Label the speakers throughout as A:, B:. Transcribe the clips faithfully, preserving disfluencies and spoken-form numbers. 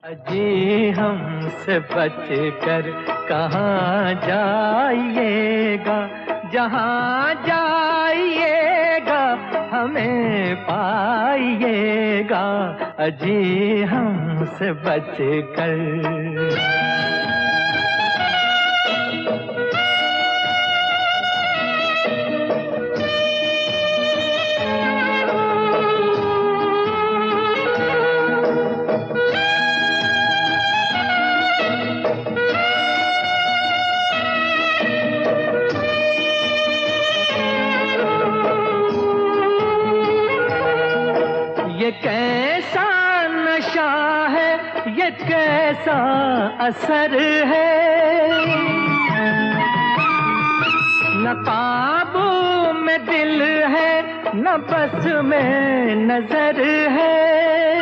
A: अजी हमसे बच कर कहाँ जाइएगा, जहाँ जाइएगा हमें पाइएगा। अजी हमसे बच कर। ये कैसा नशा है, ये कैसा असर है, न काबू में दिल है न बस में नजर है।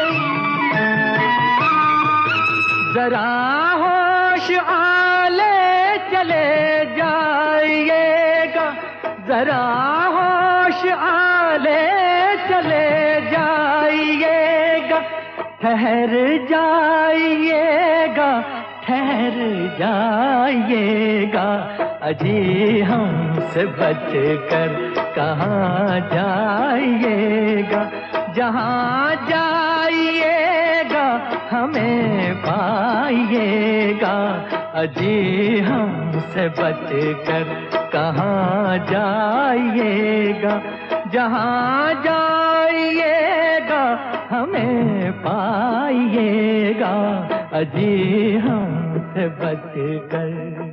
A: जरा होश आले चले जाइएगा, जरा होश आले चले जाइएगा, ठहर जाइएगा ठहर जाइएगा। अजी हमसे बच कर कहाँ जाइएगा, जहाँ जाइएगा हमें पाइएगा। अजी हमसे बच कर कहाँ जाइएगा, जहाँ जाइएगा हमें पाइएगा। अजी हमसे बच कर।